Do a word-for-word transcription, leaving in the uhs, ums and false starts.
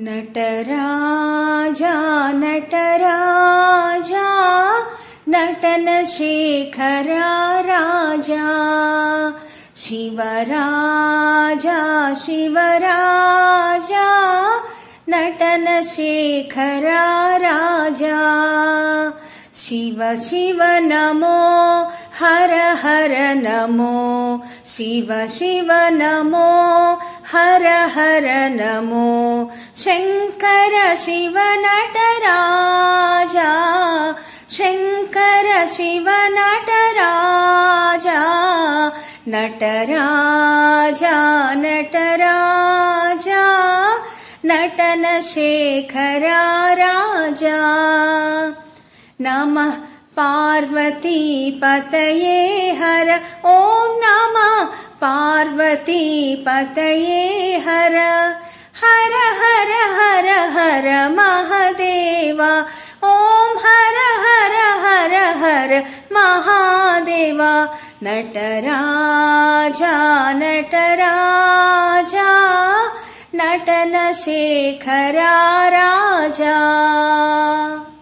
नटराजा नटराजा नटनशेखरा राजा शिवराजा शिवराजा नटनशेखरा राजा शिव शिव नमो हर हर नमो शिव शिव नमो हर हर नमो शंकर शिव नटराजा शंकर शिव नटराजा नटराजा नटराजा नटनशेखरा राजा नमः पार्वती पतये हर ओम नमः पार्वती पतये हर हर हर हर हर महादेवा ओम हर हर हर हर महादेवा नटराजा नटराजा नटनशेखरा राजा।